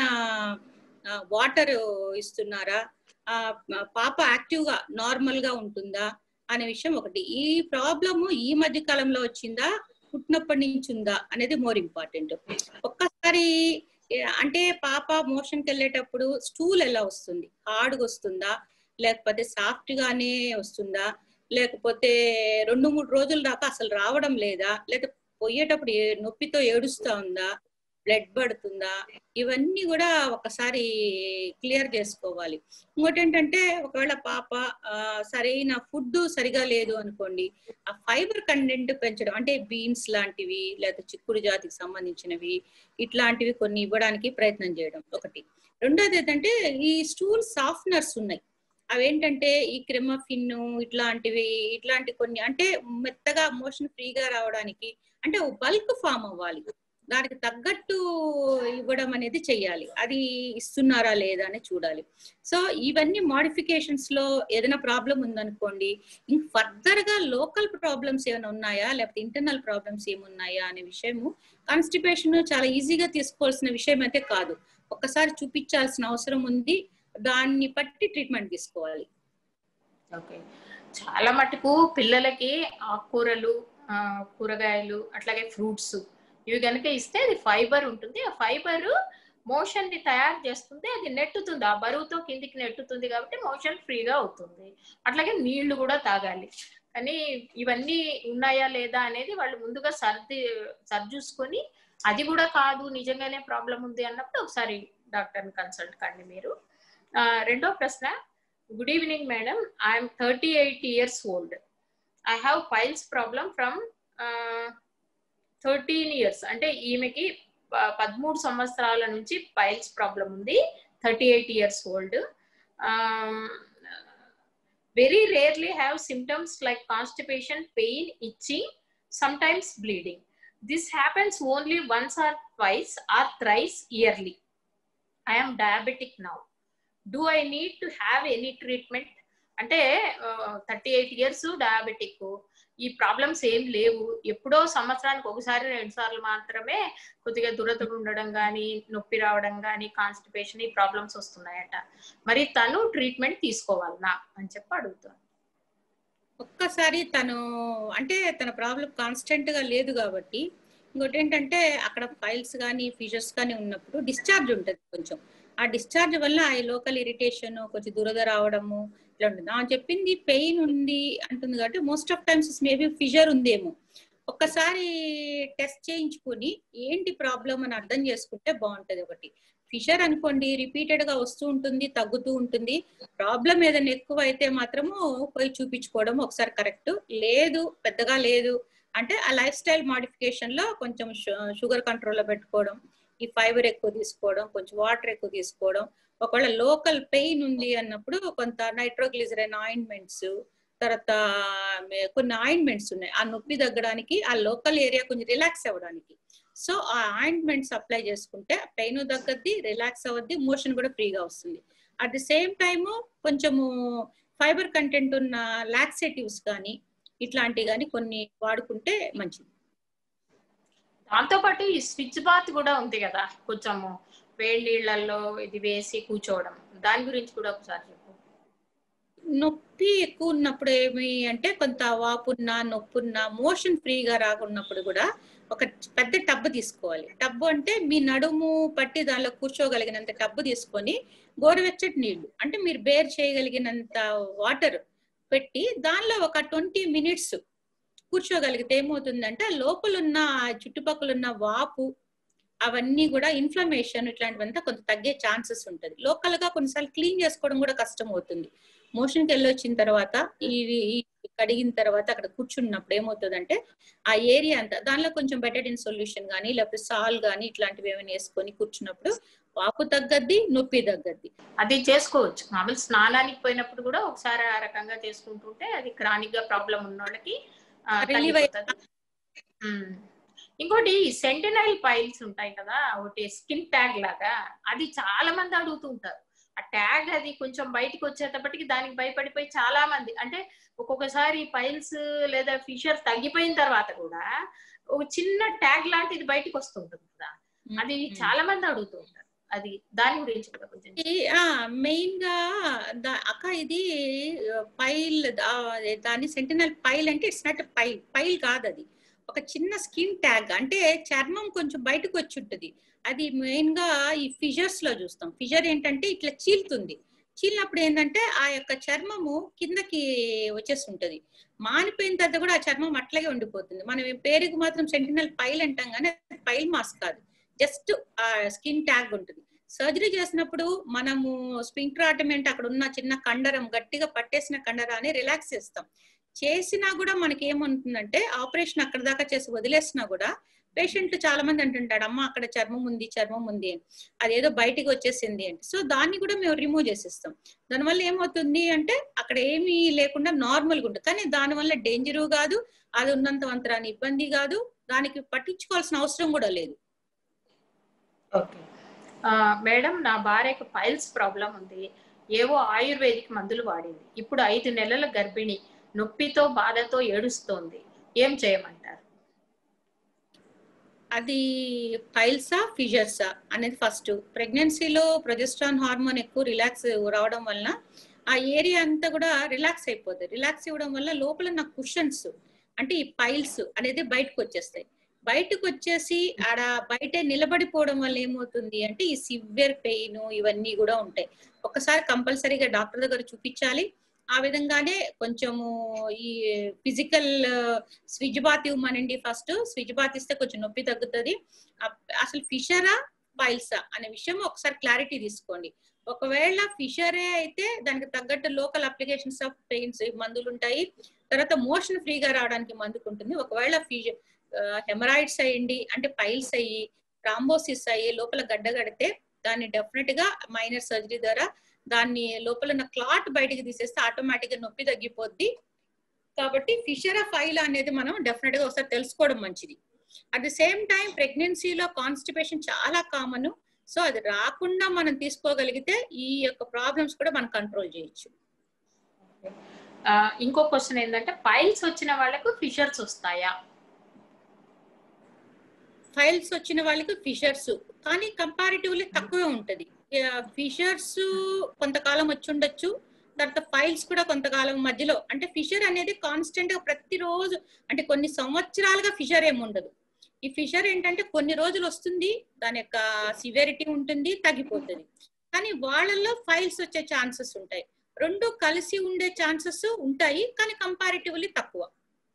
వాటర్ ఇస్తున్నారా, పాప యాక్టివ్ గా నార్మల్ గా ఉంటుందా అనే విషయం ఒకటి. ఈ ప్రాబ్లము ఈ మధ్య కాలంలో వచ్చిందా, పుట్టినప్పటి నుంచి ఉందా అనేది మోర్ ఇంపార్టెంట్. ఒక్కసారి అంటే పాప మోషన్కి వెళ్ళేటప్పుడు స్టూల్ ఎలా వస్తుంది, హార్డ్గా వస్తుందా, లేకపోతే సాఫ్ట్ గానే వస్తుందా, లేకపోతే 2-3 రోజుల దాకా అసలు రావడం లేదా, లేకపోతే పోయేటప్పుడు నొప్పితో ఏడుస్తా ఉందా, బ్లడ్ పడుతుందా, ఇవన్నీ కూడా ఒకసారి క్లియర్ చేసుకోవాలి. ఇంకోటి ఏంటంటే ఒకవేళ పాప సరైన ఫుడ్ సరిగా లేదు అనుకోండి, ఆ ఫైబర్ కంటెంట్ పెంచడం, అంటే బీన్స్ లాంటివి లేకపోతే చిక్కుడు జాతికి సంబంధించినవి ఇట్లాంటివి కొన్ని ఇవ్వడానికి ప్రయత్నం చేయడం ఒకటి. రెండోది ఏంటంటే ఈ స్టూల్ సాఫ్ట్నర్స్ ఉన్నాయి, అవేంటంటే ఈ క్రెమఫిన్ ఇట్లాంటి కొన్ని, అంటే మెత్తగా మోషన్ ఫ్రీగా రావడానికి, అంటే బల్క్ ఫామ్ అవ్వాలి, దానికి తగ్గట్టు ఇవ్వడం అనేది చెయ్యాలి. అది ఇస్తున్నారా లేదా అని చూడాలి. సో ఇవన్నీ మోడిఫికేషన్స్ లో ఏదైనా ప్రాబ్లం ఉందనుకోండి, ఇంక ఫర్దర్ గా లోకల్ ప్రాబ్లమ్స్ ఏమైనా ఉన్నాయా లేకపోతే ఇంటర్నల్ ప్రాబ్లమ్స్ ఏమున్నాయా అనే విషయము, కాన్స్టిపేషన్ చాలా ఈజీగా తీసుకోవాల్సిన విషయం అయితే కాదు, ఒక్కసారి చూపించాల్సిన అవసరం ఉంది, దాన్ని బట్టి ట్రీట్మెంట్ తీసుకోవాలి. ఓకే, చాలా మటుకు పిల్లలకి ఆకుకూరలు, కూరగాయలు, అట్లాగే ఫ్రూట్స్ ఇవి కనుక ఇస్తే అది ఫైబర్ ఉంటుంది. ఆ ఫైబర్ మోషన్ ని తయారు చేస్తుంది, అది నెట్టుతుంది, ఆ బరువుతో కిందికి నెట్టుతుంది కాబట్టి మోషన్ ఫ్రీగా అవుతుంది. అట్లాగే నీళ్లు కూడా తాగాలి. కానీ ఇవన్నీ ఉన్నాయా లేదా అనేది వాళ్ళు ముందుగా సరిచూసుకొని, అది కూడా కాదు నిజంగానే ప్రాబ్లం ఉంది అన్నప్పుడు ఒకసారి డాక్టర్ని కన్సల్ట్ కండి మీరు. రెండో ప్రశ్న, good evening madam, I'm 38 years old. I have piles problem from 13 years. అంటే ఈమెకి 13 సంవత్సరాల నుంచి పైల్స్ ప్రాబ్లం ఉంది. 38 years old. Very rarely have symptoms like constipation, pain, itching, sometimes bleeding. This happens only once or twice or thrice yearly. I am diabetic now. Do I need to have any treatment? అంటే 38 years diabetic, ఈ problems ఏం లేవు, ఎప్పుడో సంవత్సరానికి ఒకసారి 2 సార్లు మాత్రమే కొద్దిగా దురద ఉండడం కానీ, నొప్పి రావడం కానీ, కాన్స్టిపేషన్, ఈ ప్రాబ్లమ్స్ వస్తున్నాయట. మరి తను ట్రీట్మెంట్ తీసుకోవాలనా అని చెప్పి అడుగుతాను. ఒక్కసారి తను అంటే తన ప్రాబ్లం కాన్స్టెంట్ గా లేదు కాబట్టి, ఇంకోటి ఏంటంటే అక్కడ ఫైల్స్ కానీ ఫీజర్స్ కానీ ఉన్నప్పుడు డిశ్చార్జ్ ఉంటుంది కొంచెం, ఆ డిశ్చార్జ్ వల్ల ఆ లోకల్ ఇరిటేషన్, కొంచెం దురద రావడము ఇట్లా ఉంటుంది. ఆమె చెప్పింది పెయిన్ ఉంది అంటుంది కాబట్టి most of times maybe fissure ఉందేమో. ఒక్కసారి టెస్ట్ చేయించుకుని ఏంటి ప్రాబ్లం అని అర్థం చేసుకుంటే బాగుంటది. ఒకటి ఫిషర్ అనుకోండి, రిపీటెడ్ గా వస్తూ ఉంటుంది, తగ్గుతూ ఉంటుంది. ప్రాబ్లం ఏదైనా ఎక్కువ అయితే మాత్రము పోయి చూపించుకోవడం ఒకసారి కరెక్ట్. లేదు పెద్దగా లేదు అంటే ఆ లైఫ్ స్టైల్ మాడిఫికేషన్ లో కొంచెం షుగర్ కంట్రోల్లో పెట్టుకోవడం, ఈ ఫైబర్ ఎక్కువ తీసుకోవడం, కొంచెం వాటర్ ఎక్కువ తీసుకోవడం. ఒకవేళ లోకల్ పెయిన్ ఉంది అన్నప్పుడు కొంత నైట్రోగ్లిజరైన్ ఆయింట్మెంట్స్, తర్వాత కొన్ని ఆయింట్మెంట్స్ ఉన్నాయి ఆ నొప్పి తగ్గడానికి, ఆ లోకల్ ఏరియా కొంచెం రిలాక్స్ అవ్వడానికి. సో ఆ ఆయింట్మెంట్స్ అప్లై చేసుకుంటే పెయిన్ తగ్గద్ది, రిలాక్స్ అవ్వద్ది, మోషన్ కూడా ఫ్రీగా వస్తుంది. అట్ ది సేమ్ టైము కొంచెము ఫైబర్ కంటెంట్ ఉన్న లాక్సేటివ్స్ కానీ ఇట్లాంటివి కానీ కొన్ని వాడుకుంటే మంచిది. దాంతోపాటు ఈ స్విచ్ బాత్ కూడా ఉంది కదా, కొంచెము వేడి నీళ్ళల్లో ఇది వేసి కూర్చోవడం, దాని గురించి కూడా ఒకసారి చెప్పు. నొప్పి ఎక్కువ ఉన్నప్పుడు ఏమి అంటే కొంత వాపున్నా నొప్పున్నా మోషన్ ఫ్రీగా రాకున్నప్పుడు కూడా ఒక పెద్ద టబ్బు తీసుకోవాలి. టబ్బు అంటే మీ నడుము పట్టి దానిలో కూర్చోగలిగినంత టబ్బు తీసుకొని గోరువెచ్చటి నీళ్లు అంటే మీరు బేర్ చేయగలిగినంత వాటర్ పెట్టి దానిలో ఒక 20 minutes కూర్చోగలిగితే ఏమవుతుందంటే లోపల ఉన్న చుట్టుపక్కల ఉన్న వాపు అవన్నీ కూడా ఇన్ఫ్లమేషన్ ఇట్లాంటివంతా కొంత తగ్గే ఛాన్సెస్ ఉంటుంది. లోకల్ గా కొన్నిసార్లు క్లీన్ చేసుకోవడం కూడా కష్టం అవుతుంది. మోషన్కి వెళ్ళొచ్చిన తర్వాత ఇవి కడిగిన తర్వాత అక్కడ కూర్చున్నప్పుడు ఏమవుతుందంటే ఆ ఏరియా అంతా దానిలో కొంచెం బెటడిన్ సొల్యూషన్ కానీ లేకపోతే సాల్ కానీ ఇట్లాంటివి ఏమైనా వేసుకొని కూర్చున్నప్పుడు వాపు తగ్గద్ది, నొప్పి తగ్గద్ది. అది చేసుకోవచ్చు. మామూలు స్నానానికి పోయినప్పుడు కూడా ఒకసారి ఆ రకంగా చేసుకుంటుంటే అది క్రానిక్ గా ప్రాబ్లం ఉన్న వాళ్ళకి రిలీవ్ తగ్గిపోతుంది. ఇంకోటి సెంటినైల్ పైల్స్ ఉంటాయి కదా, ఒకటి స్కిన్ ట్యాగ్ లాగా, అది చాలా మంది అడుగుతూ ఉంటారు. ఆ ట్యాగ్ అది కొంచెం బయటకు వచ్చేటప్పటికి దానికి భయపడిపోయి చాలా మంది, అంటే ఒక్కొక్కసారి పైల్స్ లేదా ఫిషర్ తగ్గిపోయిన తర్వాత కూడా ఒక చిన్న ట్యాగ్ లాంటిది బయటకు వస్తుంటుంది కదా, అది చాలా మంది అడుగుతూ ఉంటారు. అది దాని గురించి కూడా కొంచెం మెయిన్ గా అక్క ఇది పైల్, దాని సెంటినల్ పైల్ అంటే ఇట్స్ నాట్ పైల్ కాదు, అది ఒక చిన్న స్కిన్ ట్యాగ్, అంటే చర్మం కొంచెం బయటకు వచ్చి ఉంటుంది. అది మెయిన్ గా ఈ ఫిషర్స్ లో చూస్తాం. ఫిషర్ ఏంటంటే ఇట్లా చీలుతుంది, చీలినప్పుడు ఏంటంటే ఆ యొక్క చర్మము కిందకి వచ్చేస్తుంటది. మానిపోయిన తర్వాత కూడా ఆ చర్మం అట్లాగే ఉండిపోతుంది. మనం పేరుకి మాత్రం సెంటినల్ పైల్ అంటాం కానీ పైల్ మాస్ కాదు, జస్ట్ ఆ స్కిన్ ట్యాగ్ ఉంటుంది. సర్జరీ చేసినప్పుడు మనము స్పింక్ట్రాటమీ అంటే అక్కడ ఉన్న చిన్న కండరం, గట్టిగా పట్టేసిన కండరాన్ని రిలాక్స్ చేస్తాం. చేసినా కూడా మనకి ఏమంటుందంటే ఆపరేషన్ అక్కడ దాకా చేసి వదిలేసినా కూడా పేషెంట్లు చాలా మంది అంటుంటాడు, అమ్మ అక్కడ చర్మం ఉంది అని, అదేదో బయటికి వచ్చేసింది అంటే. సో దాన్ని కూడా మేము రిమూవ్ చేసేస్తాం. దానివల్ల ఏమవుతుంది అంటే అక్కడ ఏమీ లేకుండా నార్మల్గా ఉంటుంది. కానీ దానివల్ల డేంజరు కాదు, అది ఉన్నంత మంత్రాన్ని ఇబ్బంది కాదు, దానికి పట్టించుకోవాల్సిన అవసరం కూడా లేదు. ఓకే మేడం, నా భార్యకు పైల్స్ ప్రాబ్లం ఉంది. ఏవో ఆయుర్వేదిక్ మందులు వాడింది. ఇప్పుడు 5 నెలల గర్భిణి, నొప్పితో బాధతో ఏడుస్తోంది. ఏం చేయమంటారు? అది పైల్సా ఫిషర్సా అనేది ఫస్ట్. ప్రెగ్నెన్సీలో ప్రొజెస్ట్రాన్ హార్మోన్ ఎక్కువ రిలాక్స్ రావడం వలన ఆ ఏరియా అంతా కూడా రిలాక్స్ అయిపోతుంది. రిలాక్స్ ఇవ్వడం వల్ల లోపల ఉన్న కుషన్స్ అంటే ఈ పైల్స్ అనేది బయటకు వచ్చేస్తాయి. బయటకు వచ్చేసి ఆడ బయట నిలబడిపోవడం వల్ల ఏమవుతుంది అంటే ఈ సివియర్ పెయిన్ ఇవన్నీ కూడా ఉంటాయి. ఒకసారి కంపల్సరీగా డాక్టర్ దగ్గర చూపించాలి. ఆ విధంగానే కొంచెము ఈ ఫిజికల్ స్విచ్ బాత్ ఇవ్వమనండి. ఫస్ట్ స్విచ్ బాత్ ఇస్తే కొంచెం నొప్పి తగ్గుతుంది. అసలు ఫిషరా పైల్సా అనే విషయం ఒకసారి క్లారిటీ తీసుకోండి. ఒకవేళ ఫిషరే అయితే దానికి తగ్గట్టు లోకల్ అప్లికేషన్స్ ఆఫ్ పెయిన్స్ మందులు ఉంటాయి. తర్వాత మోషన్ ఫ్రీగా రావడానికి మందుకు ఉంటుంది. ఒకవేళ హెమరాయిడ్స్ అయ్యండి అంటే పైల్స్ అయ్యి ట్రాంబోసిస్ అయ్యి లోపల గడ్డ కడితే దాన్ని డెఫినెట్ గా మైనర్ సర్జరీ ద్వారా దాన్ని లోపల ఉన్న క్లాట్ బయటికి తీసేస్తే ఆటోమేటిక్ గా నొప్పి తగ్గిపోద్ది. కాబట్టి ఫిషరా ఫైల్ అనేది మనం డెఫినెట్ గా ఒకసారి తెలుసుకోవడం మంచిది. అట్ ది సేమ్ టైం ప్రెగ్నెన్సీలో కాన్స్టిపేషన్ చాలా కామన్. సో అది రాకుండా మనం తీసుకోగలిగితే ఈ యొక్క ప్రాబ్లమ్స్ కూడా మనం కంట్రోల్ చేయొచ్చు. ఇంకో క్వశ్చన్ ఏంటంటే, పైల్స్ వచ్చిన వాళ్ళకు ఫిషర్స్ వస్తాయా? ఫైల్స్ వచ్చిన వాళ్ళకి ఫిషర్స్ కానీ కంపారిటివ్లీ తక్కువే ఉంటది. ఫిషర్స్ కొంతకాలం వచ్చి ఉండొచ్చు, తర్వాత ఫైల్స్ కూడా కొంతకాలం మధ్యలో. అంటే ఫిషర్ అనేది కాన్స్టెంట్ గా ప్రతిరోజు అంటే కొన్ని సంవత్సరాలుగా ఫిషర్ ఏమి ఉండదు. ఈ ఫిషర్ ఏంటంటే కొన్ని రోజులు వస్తుంది, దాని యొక్క సివియరిటీ ఉంటుంది, తగ్గిపోతుంది. కానీ వాళ్ళల్లో ఫైల్స్ వచ్చే ఛాన్సెస్ ఉంటాయి. రెండు కలిసి ఉండే ఛాన్సెస్ ఉంటాయి, కానీ కంపారిటివ్లీ తక్కువ.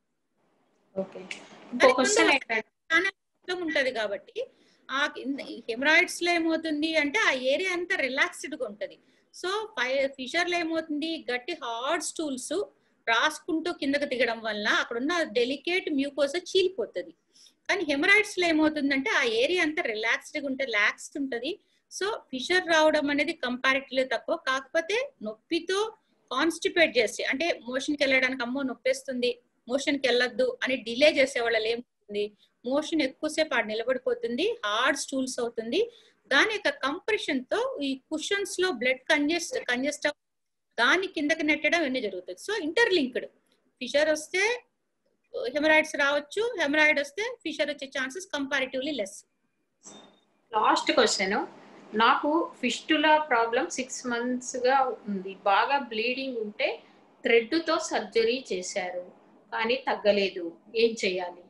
ఉంటది కాబట్టి ఆ హెమరాయిడ్స్ లో ఏమవుతుంది అంటే ఆ ఏరియా అంతా రిలాక్స్డ్ గా ఉంటది. సో ఫిషర్ లో ఏమవుతుంది, గట్టి హార్డ్ స్టూల్స్ రాసుకుంటూ కిందకు దిగడం వల్ల అక్కడున్న డెలికేట్ మ్యూకోసా చీలిపోతుంది. కానీ హెమరాయిడ్స్ లో ఏమవుతుందంటే ఆ ఏరియా అంతా రిలాక్స్డ్ గా ఉంటే రిలాక్స్ ఉంటది. సో ఫిషర్ రావడం అనేది కంపారిటివ్లీ తక్కువ. కాకపోతే నొప్పితో కాన్స్టిపేట్ చేసి అంటే మోషన్కి వెళ్ళడానికి అమ్మో నొప్పేస్తుంది, మోషన్కి వెళ్ళొద్దు అని డిలే చేసే వాళ్ళ ఏమవుతుంది, మోషన్ ఎక్కువసేపు ఆడ నిలబడిపోతుంది, హార్డ్ స్టూల్స్ అవుతుంది. దాని యొక్క కంప్రెషన్ తో ఈ కుషన్స్ లో బ్లడ్ కంజెస్ట్ దాన్ని కిందకి నెట్టడం ఇవన్నీ జరుగుతుంది. So interlinked. ఫిషర్ వస్తే హెమరాయిడ్స్ రావచ్చు, హెమరాయిడ్ వస్తే ఫిషర్ వచ్చే chances comparatively less. Last question, నాకు ఫిస్టులా ప్రాబ్లం 6 months గా ఉంది. బాగా బ్లీడింగ్ ఉంటే థ్రెడ్ తో సర్జరీ చేశారు కానీ తగ్గలేదు. ఏం చేయాలి?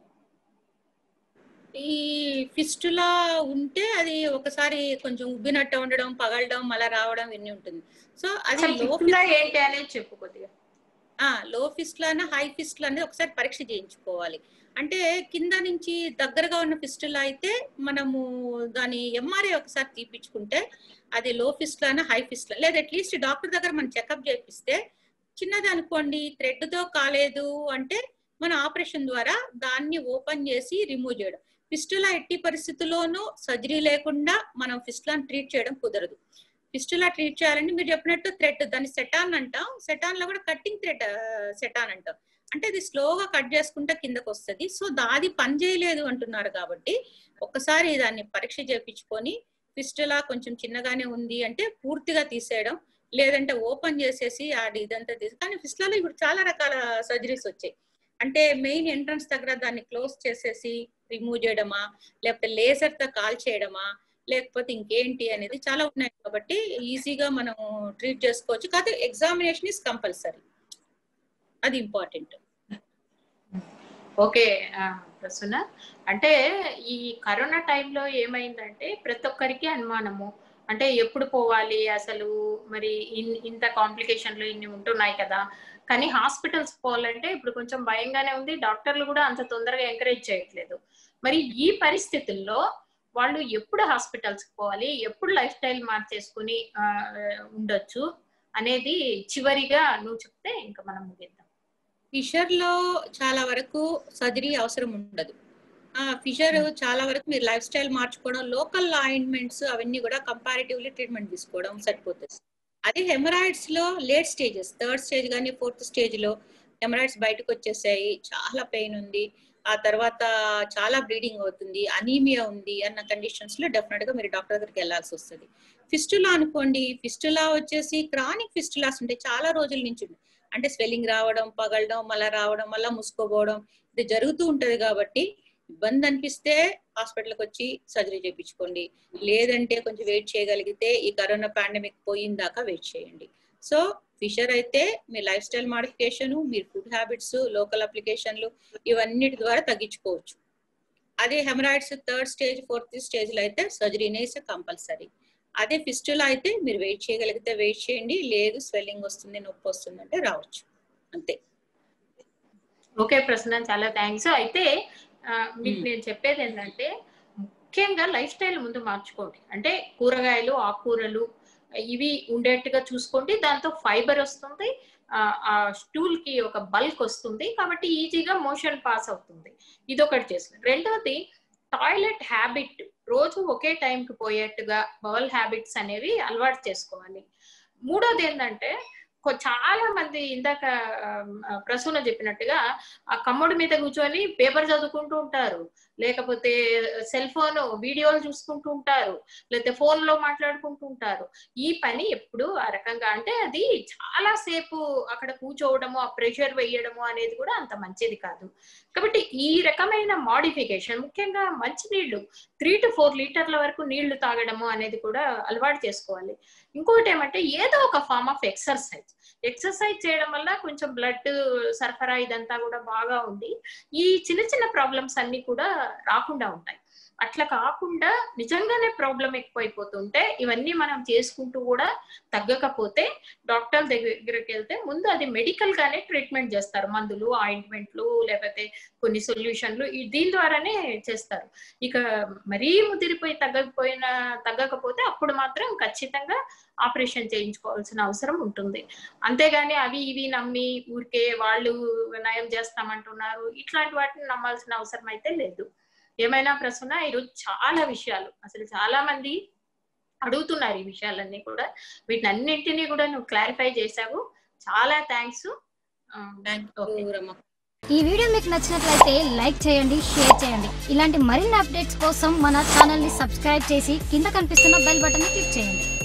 ఈ ఫిస్టులా ఉంటే అది ఒకసారి కొంచెం ఉబ్బినట్టు ఉండడం, పగలడం, మళ్ళీ రావడం ఇవన్నీ ఉంటుంది. సో అది ఏంటి అనేది చెప్పు కొద్దిగా. లో ఫిస్టులా హై ఫిస్టులా అనేది ఒకసారి పరీక్ష చేయించుకోవాలి. అంటే కింద నుంచి దగ్గరగా ఉన్న ఫిస్టులా అయితే మనము దాని ఎంఆర్ఐ ఒకసారి తీపించుకుంటే అది లో ఫిస్టులా హై ఫిస్టులా, లేదా అట్లీస్ట్ డాక్టర్ దగ్గర మనం చెకప్ చేపిస్తే చిన్నది అనుకోండి థ్రెడ్ తో కాలేదు అంటే మన ఆపరేషన్ ద్వారా దాన్ని ఓపెన్ చేసి రిమూవ్ చేయడం. ఫిస్టులా ఎట్టి పరిస్థితుల్లోనూ సర్జరీ లేకుండా మనం ఫిస్టులాని ట్రీట్ చేయడం కుదరదు. ఫిస్టులా ట్రీట్ చేయాలంటే మీరు చెప్పినట్టు థ్రెడ్, దాన్ని సెటాన్ అంటాం. సెటాన్ లో కూడా కట్టింగ్ థ్రెడ్ సెటాన్ అంటాం. అంటే అది స్లోగా కట్ చేసుకుంటే కిందకు వస్తుంది. సో అది పని చేయలేదు అంటున్నారు కాబట్టి ఒక్కసారి దాన్ని పరీక్ష చేయించుకొని ఫిస్టులా కొంచెం చిన్నగానే ఉంది అంటే పూర్తిగా తీసేయడం, లేదంటే ఓపెన్ చేసేసి ఇదంతా తీసి. కానీ ఫిస్టులాలో ఇప్పుడు చాలా రకాల సర్జరీస్ వచ్చాయి. అంటే మెయిన్ ఎంట్రన్స్ దగ్గర దాన్ని క్లోజ్ చేసేసి రిమూవ్ చేయడమా, లేకపోతే లేజర్ తో కాల్ చేయడమా, లేకపోతే ఇంకేంటి అనేది చాలా ఉన్నాయి కాబట్టి ఈజీగా మనం ట్రీట్ చేసుకోవచ్చు. కాకపోతే ఎగ్జామినేషన్ ఇస్ కంపల్సరీ, అది ఇంపార్టెంట్. ఓకే ప్రసన్న, అంటే ఈ కరోనా టైంలో ఏమైందంటే ప్రతి ఒక్కరికి అనుమానము, అంటే ఎప్పుడు పోవాలి అసలు, మరి ఇంత కాంప్లికేషన్లు ఇన్ని ఉంటున్నాయి కదా, కానీ హాస్పిటల్స్ పోవాలంటే ఇప్పుడు కొంచెం భయంగానే ఉంది. డాక్టర్లు కూడా అంత తొందరగా ఎంకరేజ్ చేయట్లేదు. మరి ఈ పరిస్థితుల్లో వాళ్ళు ఎప్పుడు హాస్పిటల్స్ కి పోవాలి, ఎప్పుడు లైఫ్ స్టైల్ మార్చేసుకుని ఉండొచ్చు అనేది చివరిగా నువ్వు చెప్తే ఇంకా మనం ముగిద్దాం. ఫిషర్ లో చాలా వరకు సర్జరీ అవసరం ఉండదు. ఫిషర్ చాలా వరకు మీరు లైఫ్ స్టైల్ మార్చుకోవడం, లోకల్ ఆయింట్మెంట్స్ అవన్నీ కూడా కంపారిటివ్లీ ట్రీట్మెంట్ తీసుకోవడం సరిపోతుంది. అదే హెమరాయిడ్స్ లో లేట్ స్టేజెస్, 3rd స్టేజ్ కానీ 4th స్టేజ్ లో హెమరాయిడ్స్ బయటకు వచ్చేసాయి, చాలా పెయిన్ ఉంది, ఆ తర్వాత చాలా బ్లీడింగ్ అవుతుంది, అనీమియా ఉంది అన్న కండిషన్స్ లో డెఫినెట్ గా మీరు డాక్టర్ దగ్గరికి వెళ్లాల్సి వస్తుంది. ఫిస్టులా అనుకోండి, ఫిస్టులా వచ్చేసి క్రానిక్ ఫిస్టులాస్ ఉంటాయి, చాలా రోజుల నుంచి అంటే స్వెల్లింగ్ రావడం, పగలడం, మళ్ళా రావడం, మళ్ళా మూసుకోపోవడం, ఇది జరుగుతూ ఉంటది. కాబట్టి ఇబ్బంది అనిపిస్తే హాస్పిటల్కి వచ్చి సర్జరీ చేయించుకోండి, లేదంటే కొంచెం వెయిట్ చేయగలిగితే ఈ కరోనా పాండమిక్ పోయిందాకా వెయిట్ చేయండి. సో ఫిషర్ అయితే మీ లైఫ్ స్టైల్ మాడిఫికేషన్, మీరు ఫుడ్ హ్యాబిట్స్, లోకల్ అప్లికేషన్లు ఇవన్నిటి ద్వారా తగ్గించుకోవచ్చు. అదే haemorrhoids 3rd stage 4th stage లో అయితే సర్జరీనే కంపల్సరీ. అదే ఫిస్టులా అయితే మీరు వెయిట్ చేయగలిగితే వెయిట్ చేయండి, లేదు స్వెల్లింగ్ వస్తుంది, నొప్పి వస్తుంది అంటే రావచ్చు, అంతే. ఓకే ప్రసన్న, చాలా థ్యాంక్స్. అయితే మీకు నేను చెప్పేది ఏంటంటే ముఖ్యంగా లైఫ్ స్టైల్ ముందు మార్చుకోండి. అంటే కూరగాయలు, ఆకుకూరలు ఇవి ఉండేట్టుగా చూసుకోండి, దాంతో ఫైబర్ వస్తుంది, ఆ స్టూల్ కి ఒక బల్క్ వస్తుంది, కాబట్టి ఈజీగా మోషన్ పాస్ అవుతుంది. ఇది ఒకటి చేస్తుంది. రెండవది టాయిలెట్ హ్యాబిట్, రోజు ఒకే టైంకి పోయేట్టుగా బౌల్ హ్యాబిట్స్ అనేవి అలవాటు చేసుకోవాలి. మూడోది ఏంటంటే చాలా మంది ఇందాక ప్రసూన చెప్పినట్టుగా ఆ కమ్మడి మీద కూర్చొని పేపర్ చదువుకుంటూ ఉంటారు, లేకపోతే సెల్ ఫోన్ వీడియోలు చూసుకుంటూ ఉంటారు, లేకపోతే ఫోన్ లో మాట్లాడుకుంటూ ఉంటారు. ఈ పని ఎప్పుడు ఆ రకంగా అంటే అది చాలా సేపు అక్కడ కూర్చోవడము, ఆ ప్రెషర్ వేయడము అనేది కూడా అంత మంచిది కాదు. కాబట్టి ఈ రకమైన మాడిఫికేషన్, ముఖ్యంగా మంచినీళ్లు 3 to 4 లీటర్ల వరకు నీళ్లు తాగడము అనేది కూడా అలవాటు చేసుకోవాలి. ఇంకోటి ఏమంటే ఏదో ఒక ఫార్మ్ ఆఫ్ ఎక్సర్సైజ్ చేయడం వల్ల కొంచెం బ్లడ్ సరఫరా ఇదంతా కూడా బాగా ఉంది, ఈ చిన్న చిన్న ప్రాబ్లమ్స్ అన్ని కూడా రాకుండా ఉంటాయి. అట్లా కాకుండా నిజంగానే ప్రాబ్లం ఎక్కువైపోతుంటే ఇవన్నీ మనం చేసుకుంటూ కూడా తగ్గకపోతే డాక్టర్ దగ్గరికి వెళ్తే ముందు అది మెడికల్ గానే ట్రీట్మెంట్ చేస్తారు, మందులు, ఆయింట్మెంట్లు, లేకపోతే కొన్ని సొల్యూషన్లు దీని ద్వారానే చేస్తారు. ఇక మరీ ముదిరిపోయి తగ్గకపోతే అప్పుడు మాత్రం ఖచ్చితంగా ఆపరేషన్ చేయించుకోవాల్సిన అవసరం ఉంటుంది. అంతేగాని అవి ఇవి నమ్మి ఊరికే వాళ్ళు నయం చేస్తామంటున్నారు ఇట్లాంటి వాటిని నమ్మాల్సిన అవసరం అయితే లేదు. ఏమైనా ప్రసన్న, ఈరోజు చాలా విషయాలు, అసలు చాలా మంది అడుగుతున్నారు ఈ విషయాలన్నీ కూడా, వీటినన్నింటినీ కూడా నువ్వు క్లారిఫై చేశావు, చాలా థ్యాంక్స్. ఈ వీడియో మీకు నచ్చినట్లయితే లైక్ చేయండి, షేర్ చేయండి. ఇలాంటి మరిన్ని అప్డేట్స్ కోసం మన ఛానల్ ని సబ్స్క్రైబ్ చేసి కింద కనిపిస్తున్న బెల్ బటన్ ని క్లిక్ చేయండి.